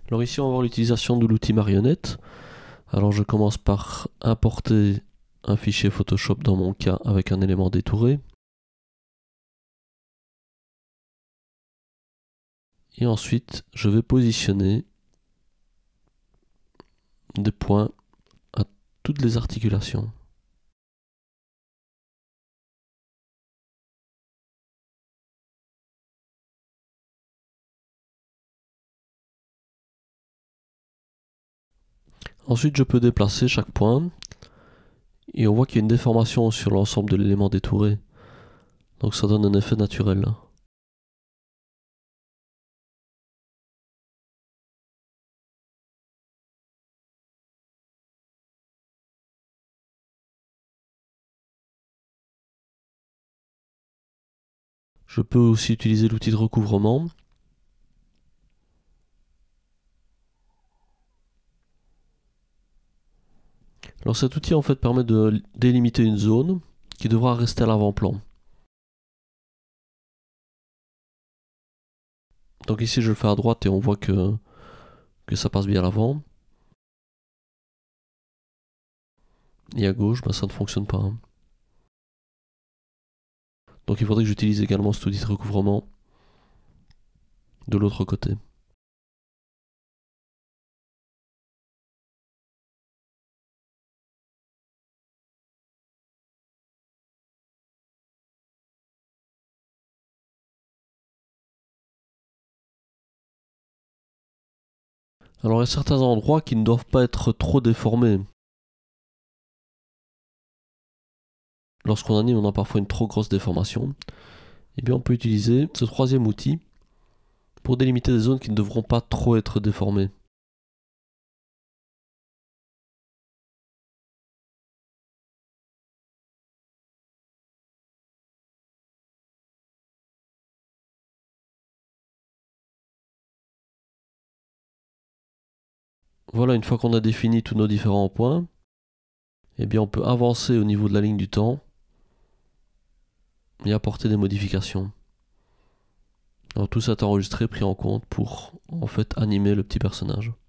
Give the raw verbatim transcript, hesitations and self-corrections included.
Alors ici on va voir l'utilisation de l'outil marionnette. Alors je commence par importer un fichier Photoshop dans mon cas avec un élément détouré. Et ensuite je vais positionner des points à toutes les articulations. Ensuite je peux déplacer chaque point et on voit qu'il y a une déformation sur l'ensemble de l'élément détouré. Donc ça donne un effet naturel. Je peux aussi utiliser l'outil de recouvrement. Alors cet outil en fait permet de délimiter une zone qui devra rester à l'avant-plan. Donc ici je le fais à droite et on voit que, que ça passe bien à l'avant. Et à gauche, bah, ça ne fonctionne pas. Hein. Donc il faudrait que j'utilise également cet outil de recouvrement de l'autre côté. Alors il y a certains endroits qui ne doivent pas être trop déformés. Lorsqu'on anime, on a parfois une trop grosse déformation. Et bien on peut utiliser ce troisième outil pour délimiter des zones qui ne devront pas trop être déformées. Voilà, une fois qu'on a défini tous nos différents points, eh bien on peut avancer au niveau de la ligne du temps et apporter des modifications. Alors tout ça est enregistré, pris en compte pour en fait animer le petit personnage.